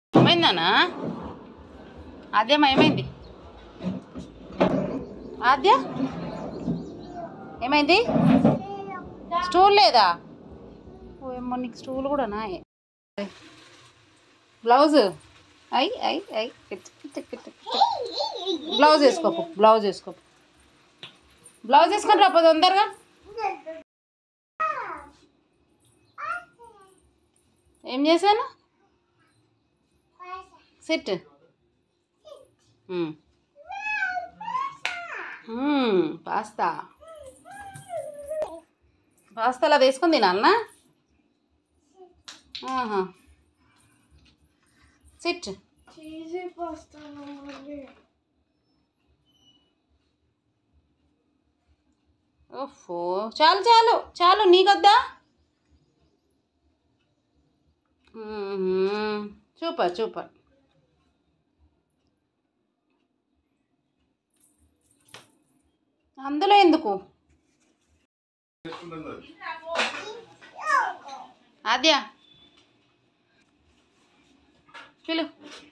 ఏమైందనా? ఆద్యమ్మ ఏమైంది? ఆద్య ఏమైంది? స్టూల్ లేదా? ఏమో నీకు స్టూల్ కూడా నా బ్లౌజ్ అయి అయి అయి బ్లౌజ్ వేసుకోపు బ్లౌజ్ వేసుకోపు బ్లౌజ్ వేసుకొని రాపో తొందరగా. ఏం చేశాను? సిట్. పాస్తా పాస్తాలా వేసుకుంది నాన్న. సిట్. ఓఫో చాలు చాలు చాలు నీకొద్దా? Super super. అందులో ఎందుకు? ఆద్య పిలు.